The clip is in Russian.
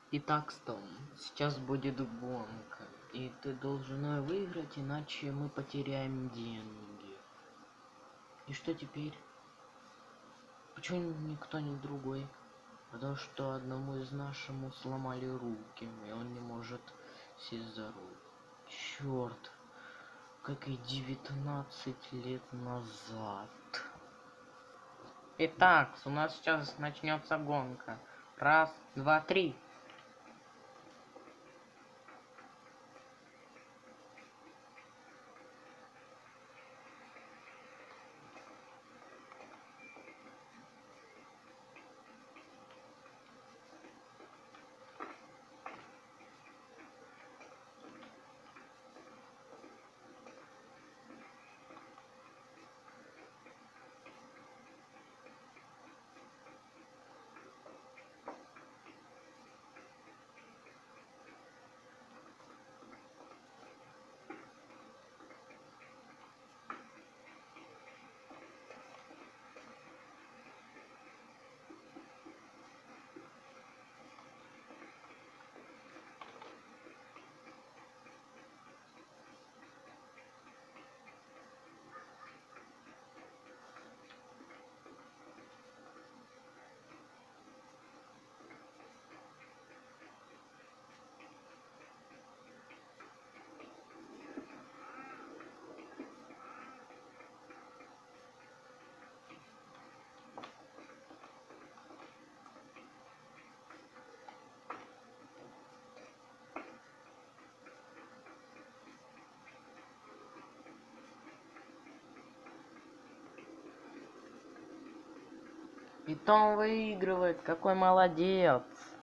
Итак, Стом, сейчас будет гонка, и ты должен ее выиграть, иначе мы потеряем деньги. И что теперь? Почему никто не другой? Потому что одному из нашему сломали руки, и он не может сесть за руль. Черт, как и 19 лет назад. Итак, у нас сейчас начнется гонка. Раз, два, три. И Том выигрывает, какой молодец.